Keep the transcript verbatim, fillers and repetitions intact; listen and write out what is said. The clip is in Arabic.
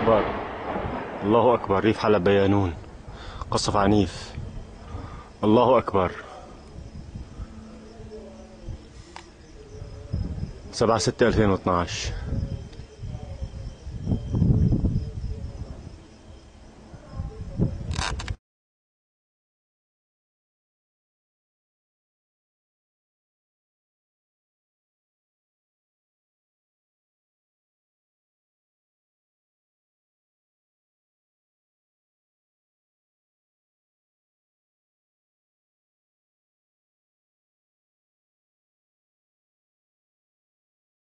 أكبر. الله أكبر. ريف حلب بيانون. قصف عنيف. الله أكبر. سبعة ستة ألفين واثنعش.